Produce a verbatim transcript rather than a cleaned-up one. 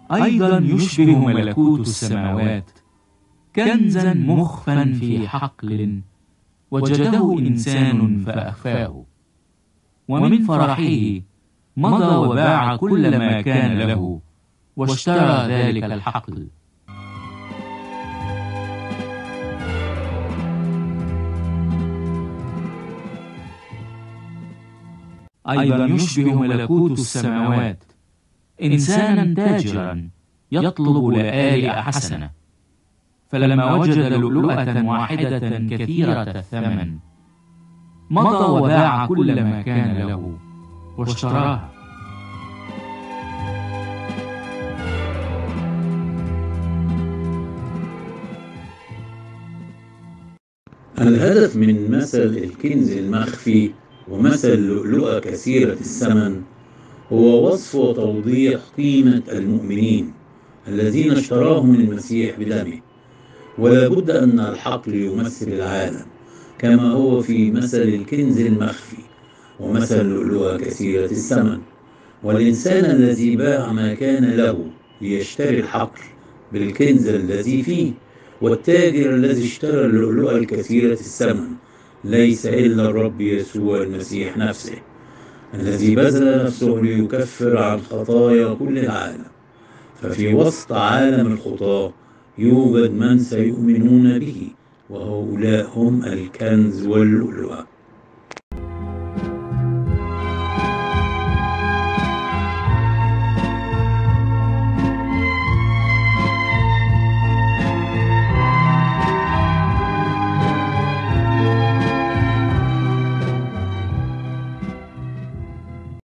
أيضا يشبه ملكوت السماوات كنزا مخفا في حقل وجده إنسان فأخفاه، ومن فرحه مضى وباع كل ما كان له واشترى ذلك الحقل. أيضا يشبه ملكوت السماوات إنسانا تاجرا يطلب لآلئ حسنة، فلما وجد لؤلؤة واحدة كثيرة الثمن مضى وباع كل ما كان له واشتراها. الهدف من مثل الكنز المخفي ومثل لؤلؤة كثيرة الثمن هو وصف وتوضيح قيمة المؤمنين الذين اشتراهم المسيح بدمه. ولا بد أن الحقل يمثل العالم كما هو في مثل الكنز المخفي ومثل لؤلؤة كثيرة الثمن، والإنسان الذي باع ما كان له ليشتري الحقل بالكنز الذي فيه، والتاجر الذي اشترى اللؤلؤة الكثيرة الثمن ليس إلا الرب يسوع المسيح نفسه، الذي بذل نفسه ليكفر عن خطايا كل العالم. ففي وسط عالم الخطاة يوجد من سيؤمنون به، وهؤلاء هم الكنز واللؤلؤة.